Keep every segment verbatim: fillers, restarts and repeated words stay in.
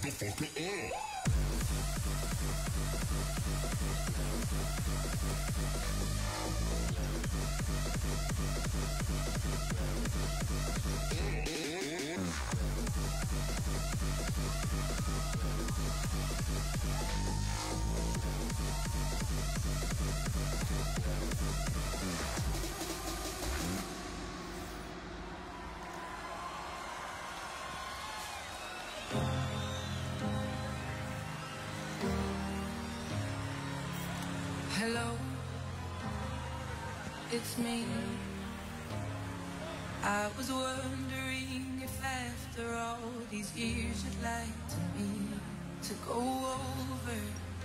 motherfucker up. Hello, it's me. I was wondering if after all these years you'd like to me to go over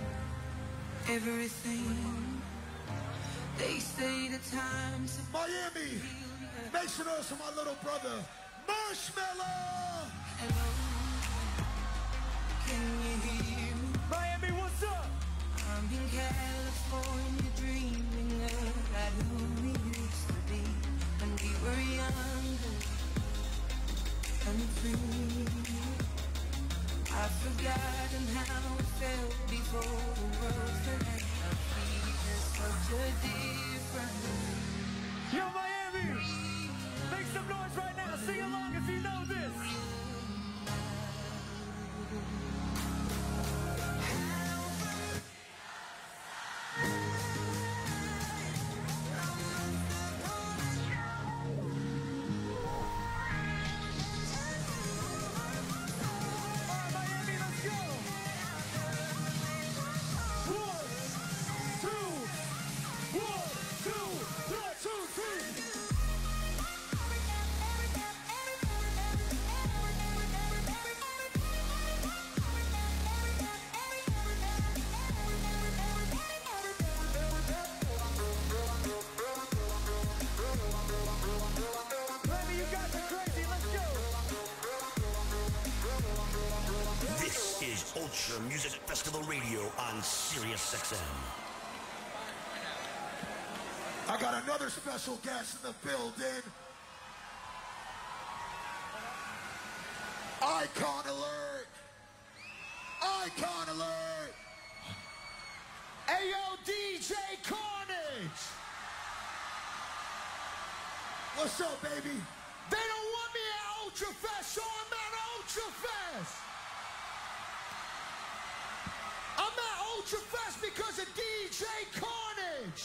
everything. They say the time's a Miami, make some noise for my little brother, Marshmello! Hello, can you hear me? Miami, what's up? I'm in California dreaming about who we used to be when we were younger and free. I've forgotten how it felt before the world fell at our feet. There's such a difference. Yo, Miami, make some noise right now. Sing along if you know this. Ultra Music Festival Radio on Sirius X M. I got another special guest in the building. Icon alert! Icon alert! Ayo, D J Carnage! What's up, baby? They don't want me at Ultra Fest, so I'm at Ultra Fest! I'm at Ultra Fest because of D J Carnage.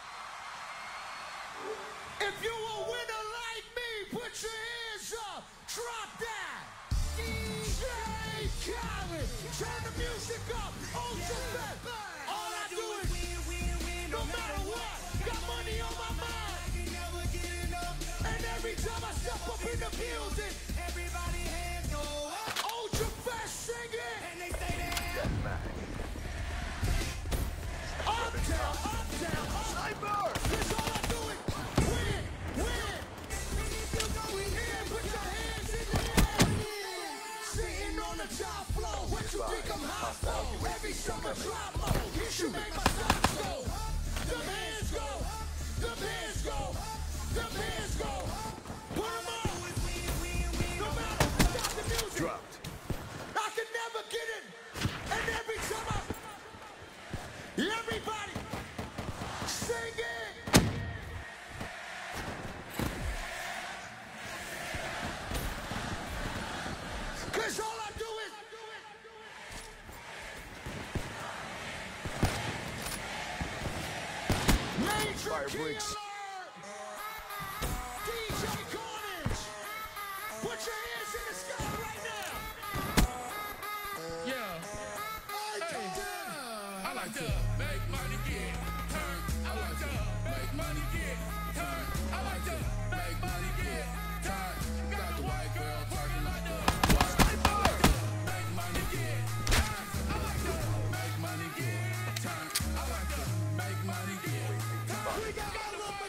If you a winner like me, put your hands up. Drop that. D J Khaled, turn the music up. Ultra Fest. All I do is win, win, no matter what. Got money on my mind. And every time I step up in the building, everybody hands go up. Ultra Fest singing. And they say that. Uptown, uptown, sniper! That's all I do is win, win! We here, put your hands in the air! Sitting on the top floor, what you think I'm hot for? Every summer drop low, you should make my socks go! The hands go, the hands go, the hands go! Put 'em up! No matter, stop the music! Dropped. I can never get it! And every time I... Everybody, sing it! Cause all I do is Major Key Alert! D J Carnage! Put your hands in the sky right now! Yeah. I like to make money get turned. I like to make money get turned. I like to make money get turned. Got the white girl twerking like the white. I like to make money get turned. I like to make money get turned. I like to make money get turned. We got a little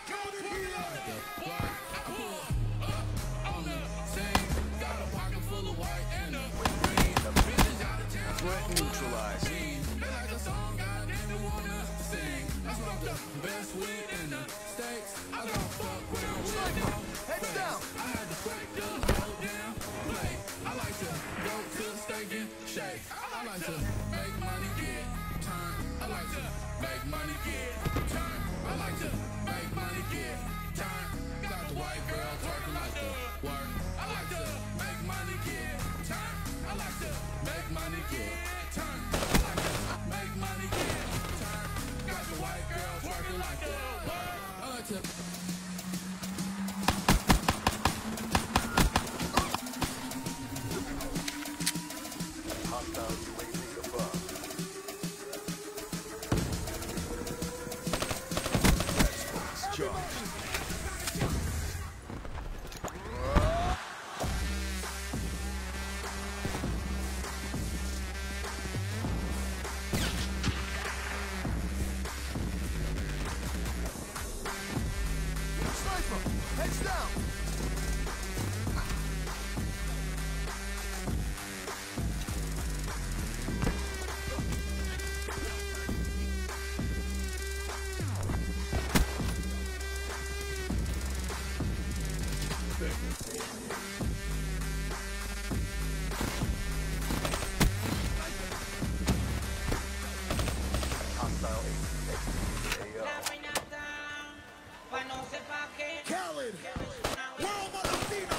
Khaled, World Latino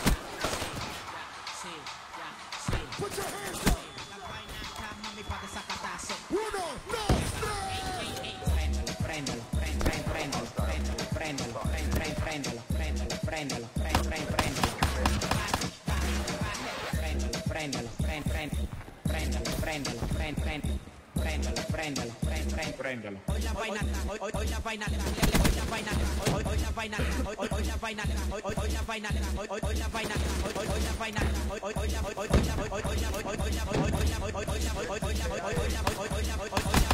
sound. Put your hands up. Uno, dos, tres. Prendelo, prendelo, prendelo, prendelo, prendelo, prendelo, prendelo, prendelo, prendelo, prendelo, prendelo, prendelo, prendelo, prendelo, prendelo, prendelo, prendelo, prendelo, prendelo. Hoy la vaina, hoy hoy la vaina, hoy la vaina, hoy hoy la vaina, hoy hoy la vaina, hoy hoy la vaina, hoy hoy la vaina, hoy hoy la vaina, hoy hoy la hoy hoy la hoy hoy la hoy hoy la hoy hoy la hoy hoy la hoy hoy la hoy hoy la hoy hoy la hoy hoy la hoy hoy la hoy hoy la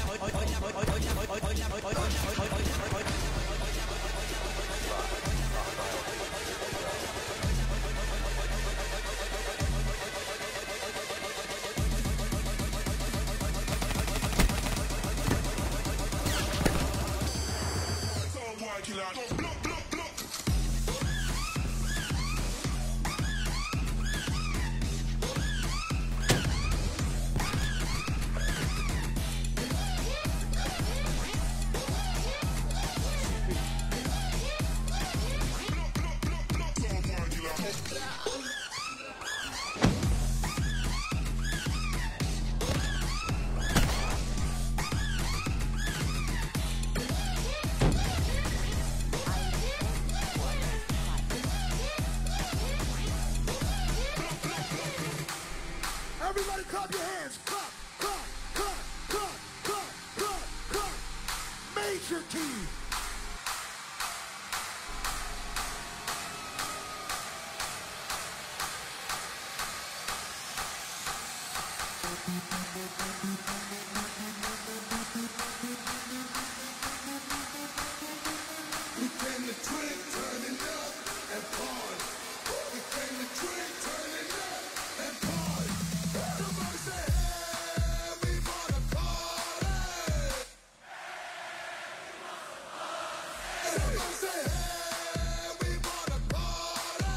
Everybody clap your hands. Clap, clap, clap, clap, clap, clap, clap. Major key. We came to drink, turning up and party. We came to drink, turning up and party. Somebody say, hey, we wanna party. Somebody say, hey, we wanna party.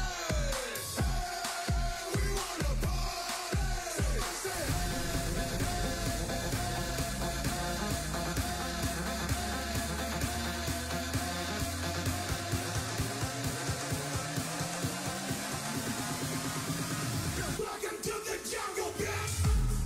Hey, we wanna party. Somebody say, welcome to the jungle, bitch.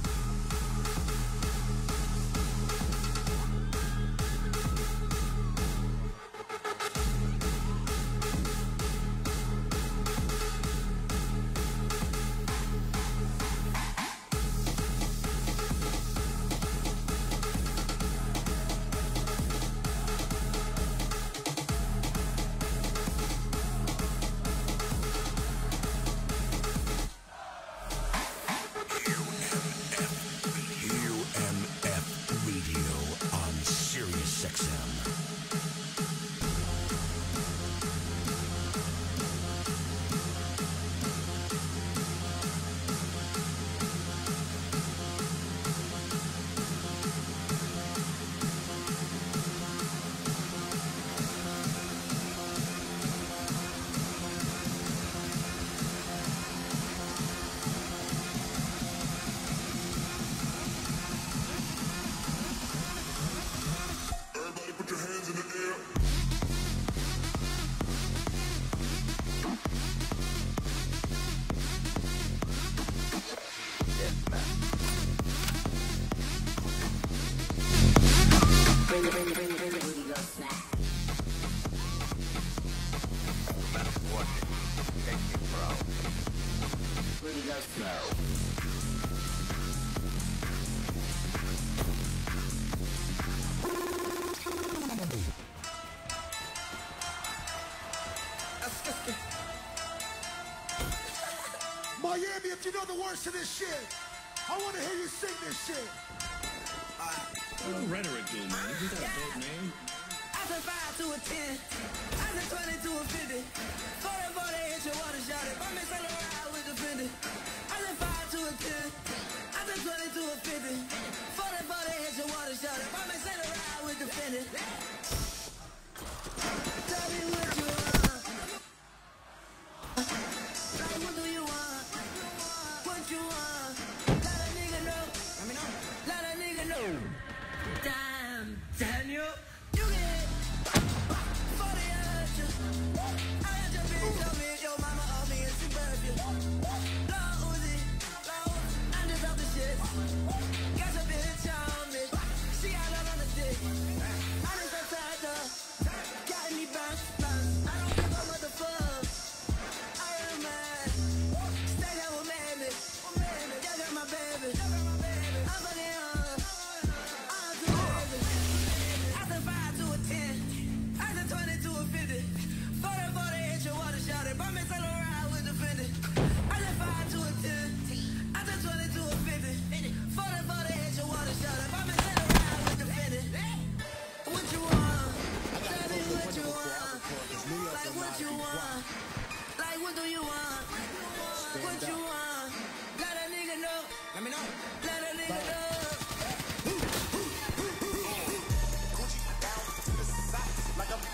U M F Radio on Sirius X M. Everybody put your hands in the air. Bring it, bring it, bring it, bring it, booty go snap. Booty go slow. Miami, if you know the words to this shit, I want to hear you sing this shit. What rhetoric do, man? Isn't that a dope name? I said five to a ten. I said twenty to a fifty. forty, forty, hit your water shot it. I may sell a ride with the Fendi. I said five to a ten. I said twenty to a fifty. forty, forty, hit your water shot it. I may sell a ride with the Fendi. Tell me what you want. Fuck what you want. Let a nigga know. Let me know. Let a nigga know. Gucci down to the socks like a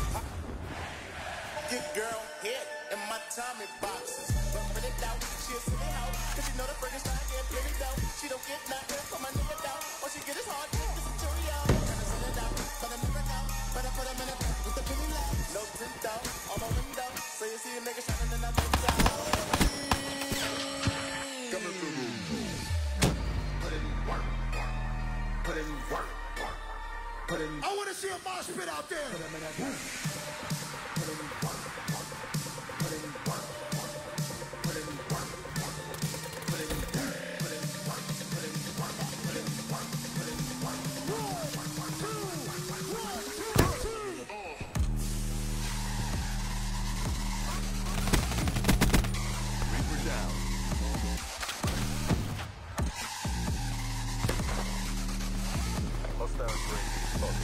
get girl hit in my Tommy boxes. But for the doubt, she'll send it out. Cause she know the friggin' style can't play me down. She don't get nothing from my nigga down. All she get is hard dick, this is Cheerio. Gotta send it out, but I never know. But I put them in a pack with the penny left. No tint out, on my window. So you see a nigga shining in that bitch out. Coming through the put in work, put in work, put in. I want to see a mosh pit out there. Put him in that work. Put in work. Put in work. Put in work. Put in work. Put in work. Put in work. Put in work. Put in work. One, two, one, two, two. Reaper down. Hostile three.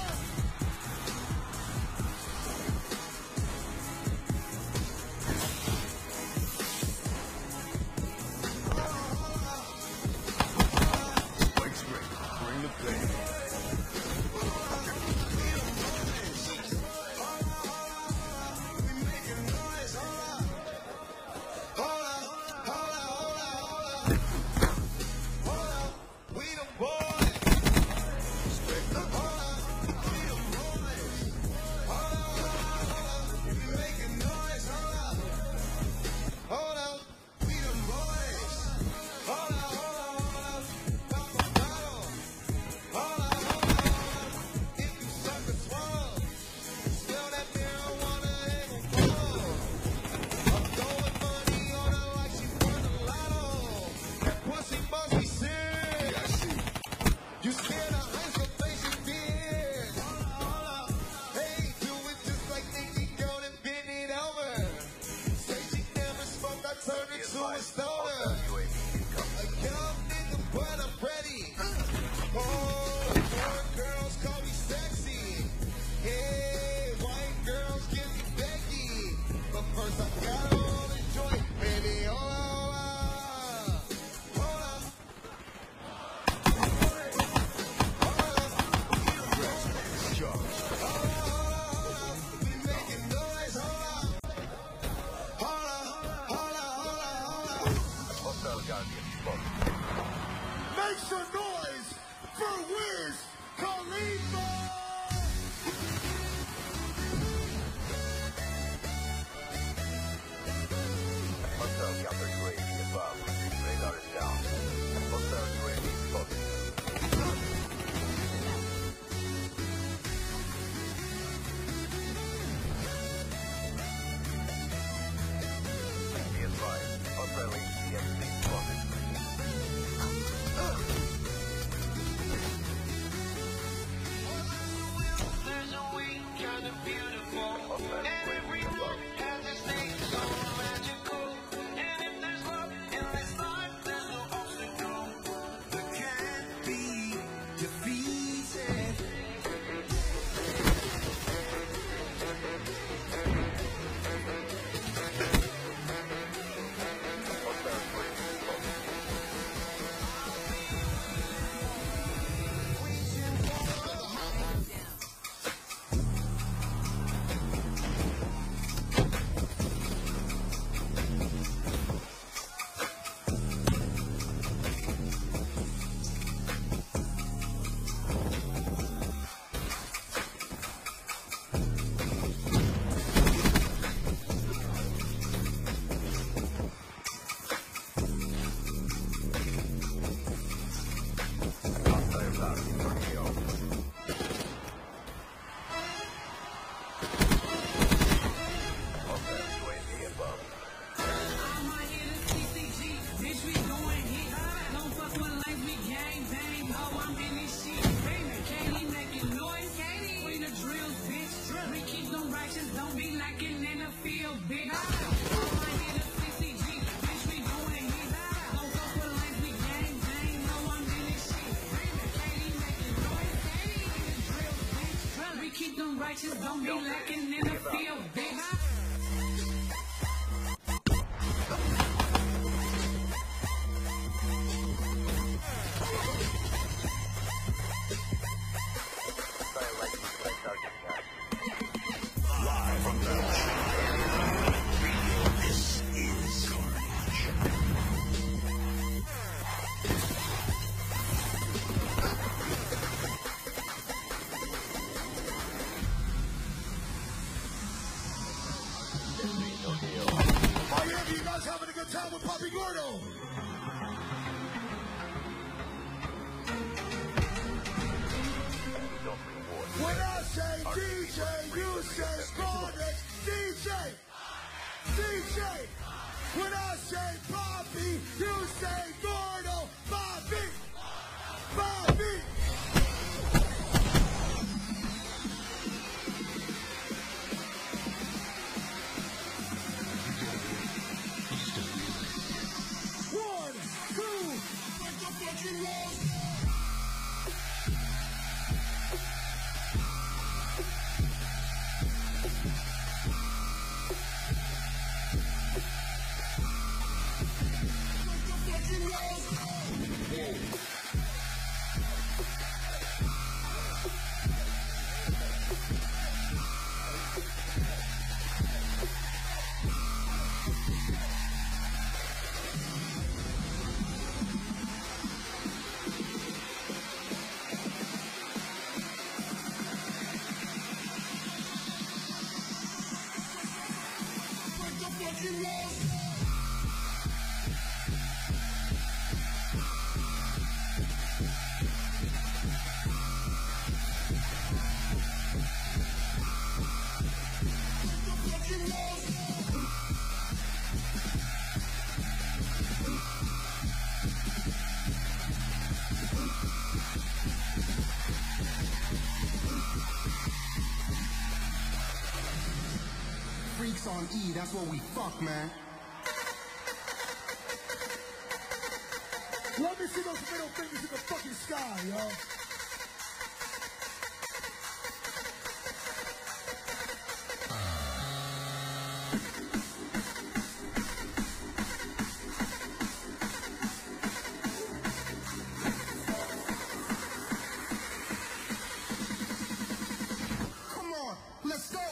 Make some noise for Wiz Khalifa! Hostile counter U A V above. Radar is down. Hostile U A V spotted. Be advised. Hostile H C X D spotted. There's a week kind of beautiful, and everyone has its thing so magical. And if there's love in this life, there's no obstacle that can't be defeated. Righteous don't be lacking in the field, bitch. having a good time with Papi Gordo? When I say D J, you say Carnage. D J, D J. When I say Papi, you say Gordo. Papi, Papi. One, two, break the fucking walls. Freaks on E, that's what we fuck, man. Let me see those middle fingers in the fucking sky, yo. Come on, let's go.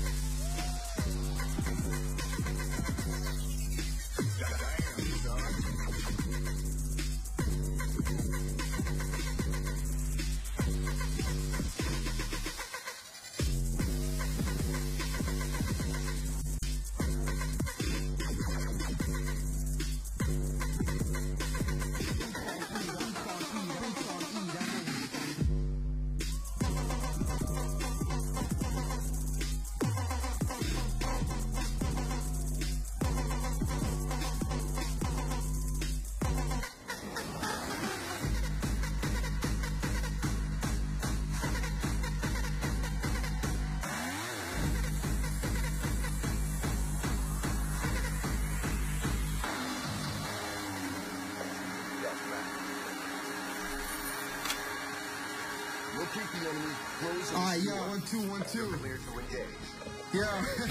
Alright, yo, one, two, one, two. Yo,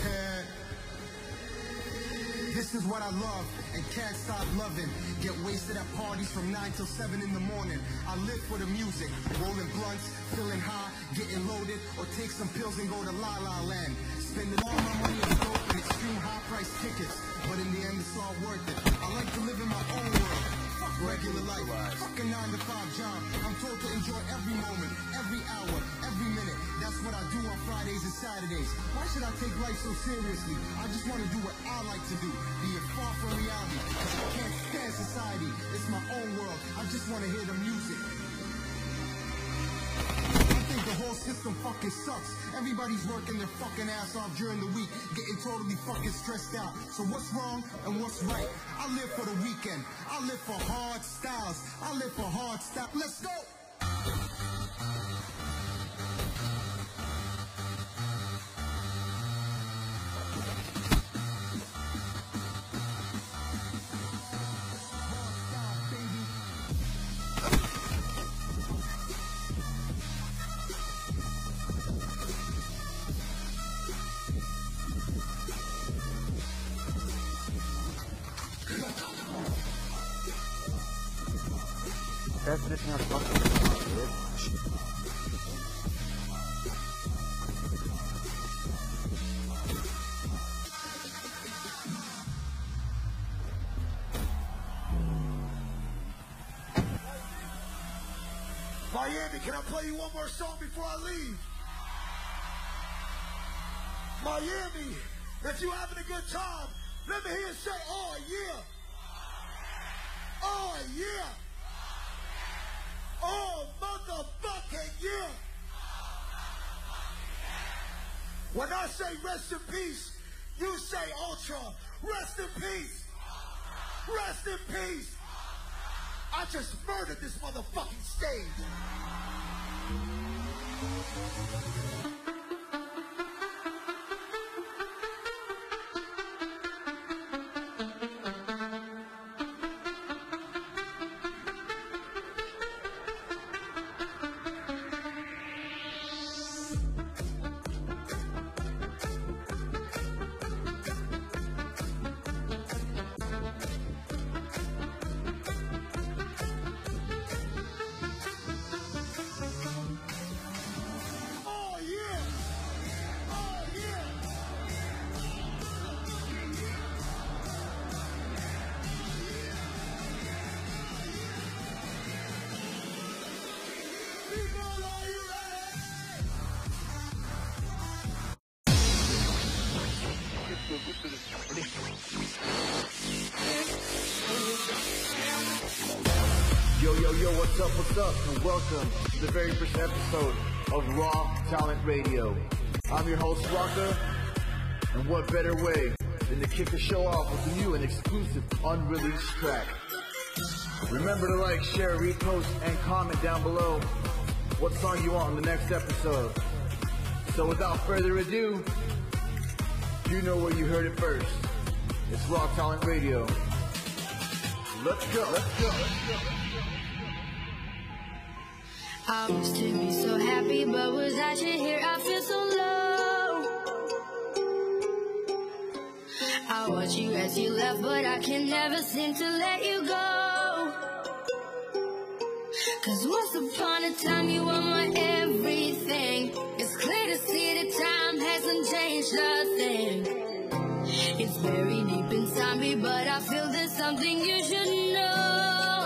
this is what I love and can't stop loving. Get wasted at parties from nine till seven in the morning. I live for the music, rolling blunts, feeling high, getting loaded, or take some pills and go to La La Land. Spending all my money on dope and extreme high price tickets, but in the end it's all worth it. I like to live in my own world. Fuck regular life, fuck a nine to five job. I'm told to enjoy every moment, every hour, every minute. That's what I do on Fridays and Saturdays. Why should I take life so seriously? I just want to do what I like to do, be it far from reality. Cause I can't stand society, it's my own world. I just want to hear the music. I think the whole system fucking sucks. Everybody's working their fucking ass off during the week, getting totally fucking stressed out. So what's wrong and what's right? I live for the weekend. I live for hard styles. I live for hard style. Let's go! Miami, can I play you one more song before I leave? Miami, if you're having a good time, Let me hear you say, oh yeah. Oh yeah. Oh motherfucking yeah. When I say rest in peace, you say Ultra. Rest in peace. Rest in peace. I just murdered this motherfucking stage. Yo, yo, yo, what's up, what's up, and welcome to the very first episode of Raw Talent Radio. I'm your host, Rocker, and what better way than to kick the show off with a new and exclusive unreleased track. Remember to like, share, repost, and comment down below what song you want in the next episode. So without further ado, you know where you heard it first. It's Raw Talent Radio. Let's go, let's go, let's go. I used to be so happy, but without you here, I feel so low. I watch you as you left, but I can never seem to let you go. Cause once upon a time, you were my everything. It's clear to see that time hasn't changed a thing. It's buried deep inside me, but I feel there's something you should know.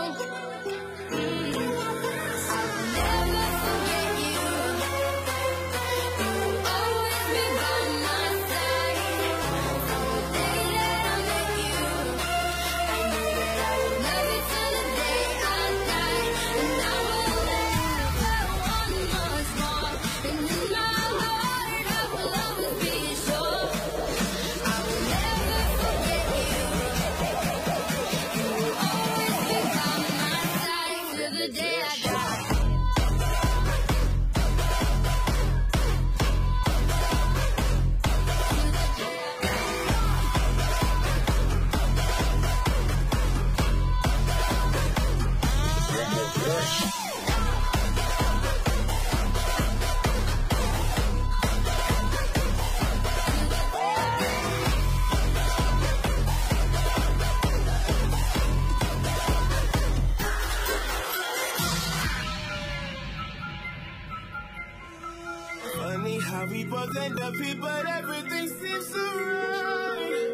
Funny how we both end up here, but everything seems so right.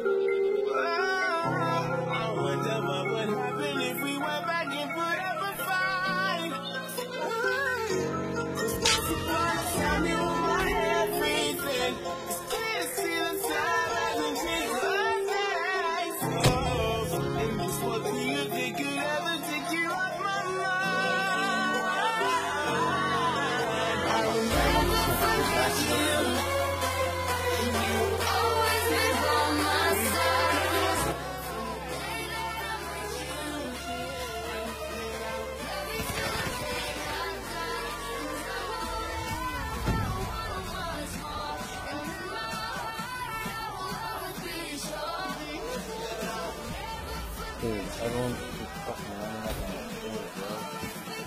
Oh, I wonder what would happen if we went back and put up a fight. Once upon a time, you were my everything. Can't see the time hasn't changed our lives. Oh, and just what do you think could ever take you off my mind? I will never forget you. You always been by my side. Dude, everyone's just fucking running up on the field, bro.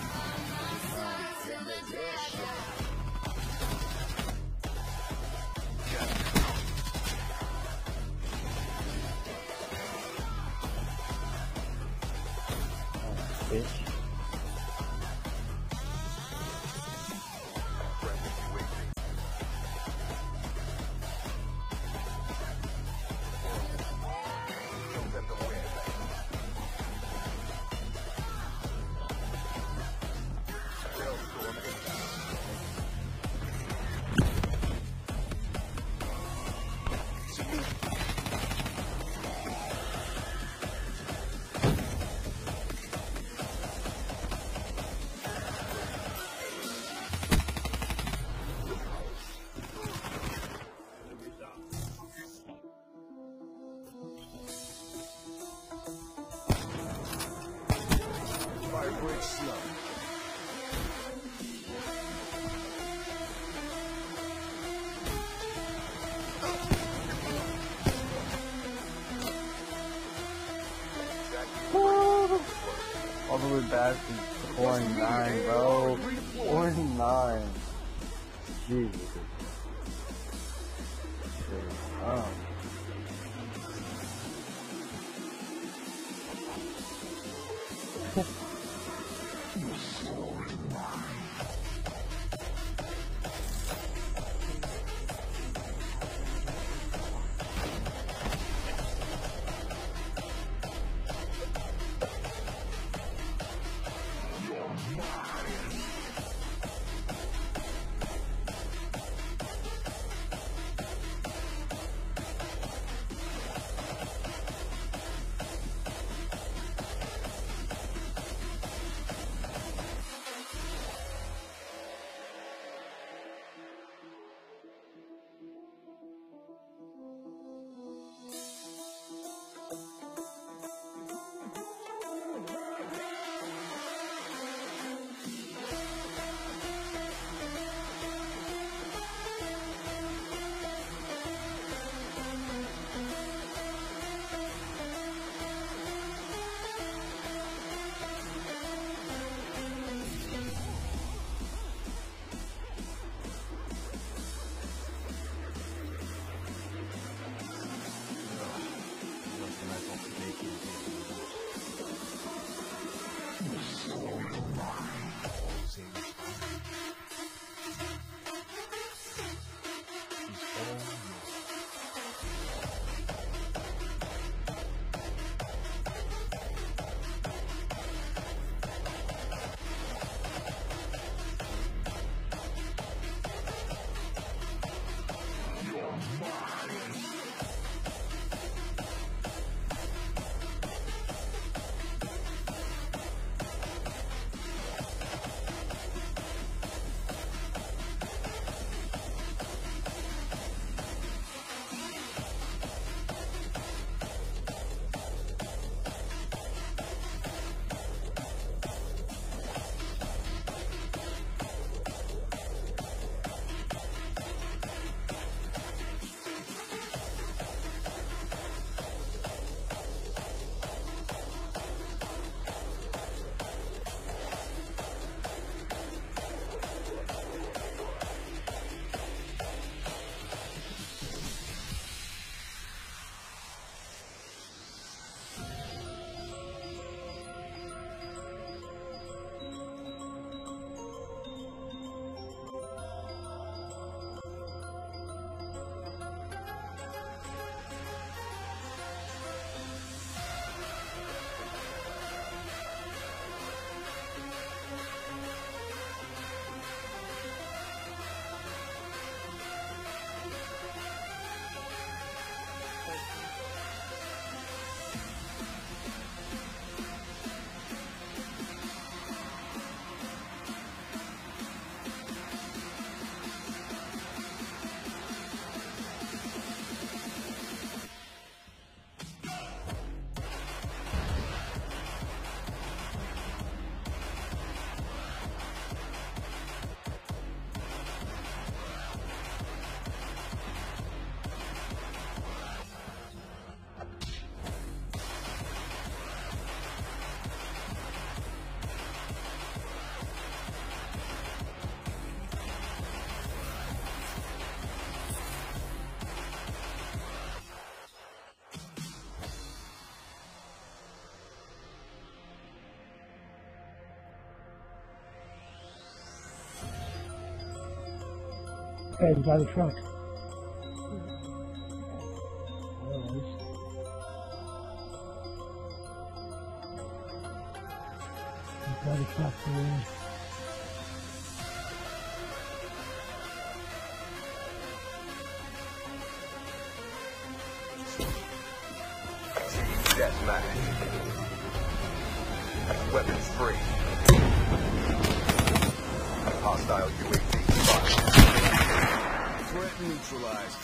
Oh, bitch. break slow. All the way back to twenty-nine, bro. twenty-nine. Jesus. Oh. Okay, you got a truck. You got a truck for you. Deathmatch. Weapons free. Hostile U A V spotted. Threat neutralized.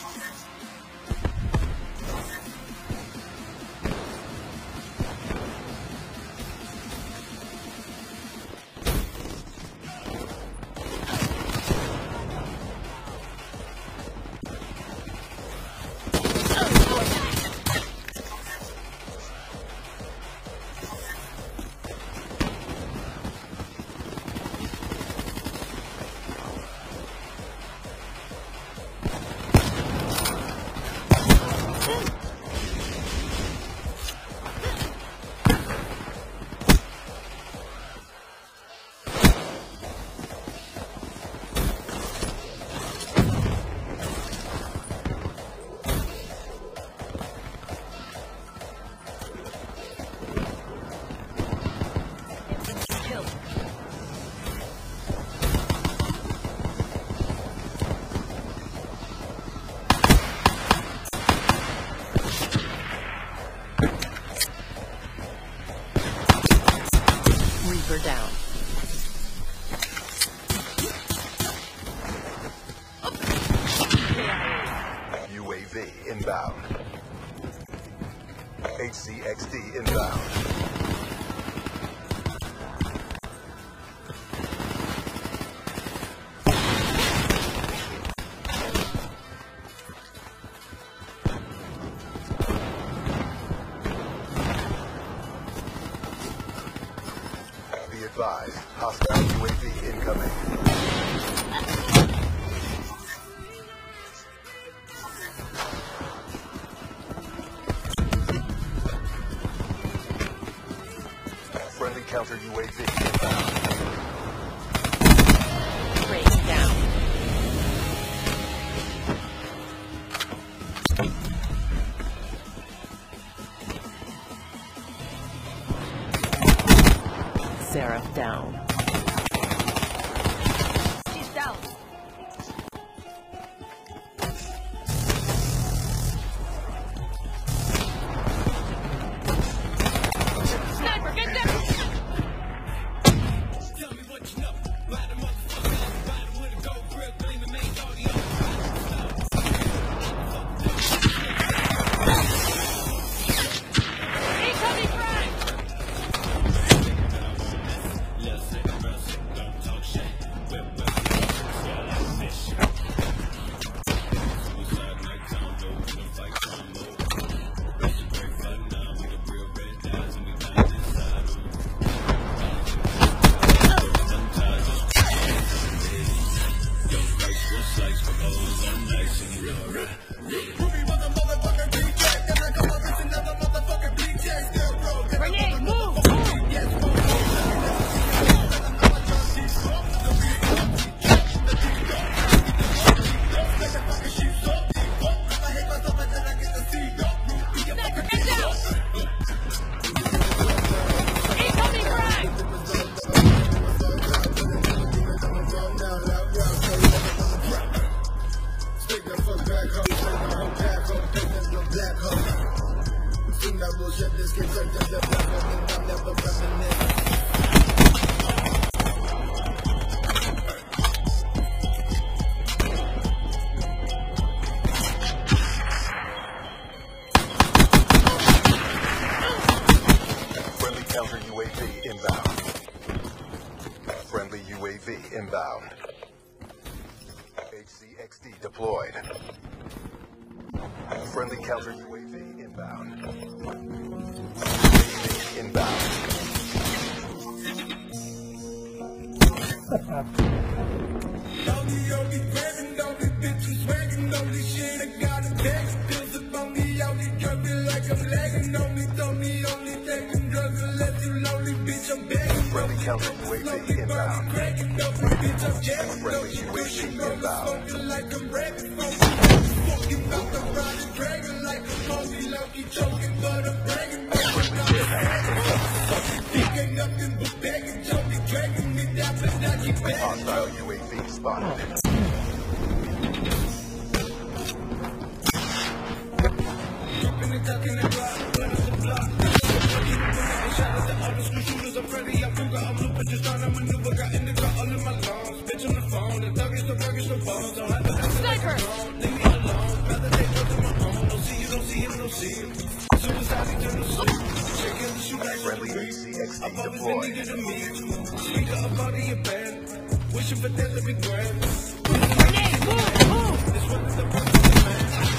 H C X D inbound. Be advised, hostile U A V incoming. Friendly counter U A V inbound. Break down. Sarah down. She's down. Sniper, get there! Counter U A V inbound. Friendly U A V inbound. H C X D deployed. Friendly counter U A V inbound. Inbound. Don't be, don't be grabbing, don't be bitches swagging, don't be shit. I got a bag, pills up on me, I'll be drugging like I'm lagging. Only, don't me, only taking drugs unless you lonely, bitch, I'm begging. Friendly counter U A V inbound. Cracking up, bitch, I'm jamming. Friendly U A V inbound. Smoking like I'm rapping, smoking about the ride and dragging like a monkey, lucky choking, but I'm bragging. Thinking nothing but begging, choking, dragging me down, but I keep begging. Hostile U A V spotted. Sniper! Friendly H C X D deployed. Wishing for that to be grand. Grenade, move, move! This one is the man.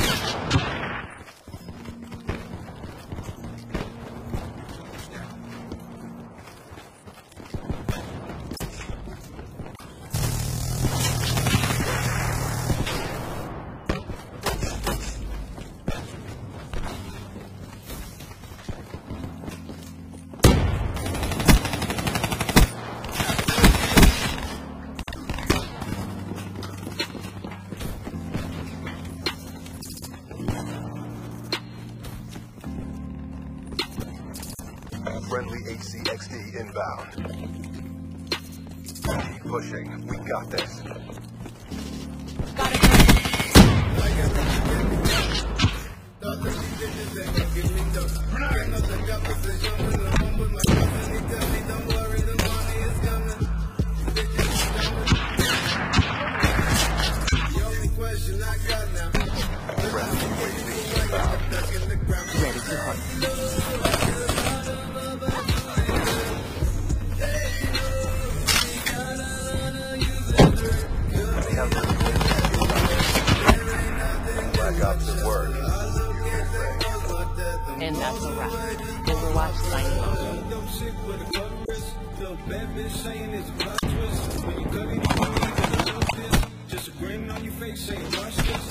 Friendly H C X D inbound. Keep pushing. We got this. Got it. Friendly U A V inbound. Ready to hunt. also wrapped. Overwatch signing off. Just a grin on your face saying watch this.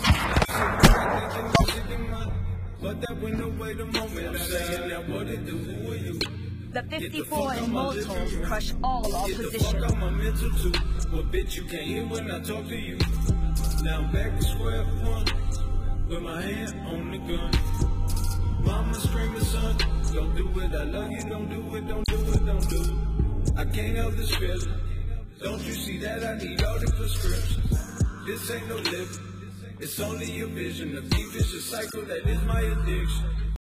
But that went away the moment I'm saying that what it do, who are you? The fifty-four and Molotov crush all opposition. Get the fuck out my mental too. Well, bitch, you can't hear when I talk to you. Now I'm back to square one, with my hand on the gun. Mama screaming, son, don't do it, I love you, don't do it, don't do it, don't do it. I can't help this feeling. Don't you see that I need all the prescriptions? This ain't no living, it's only a vision, a vicious cycle that is my addiction.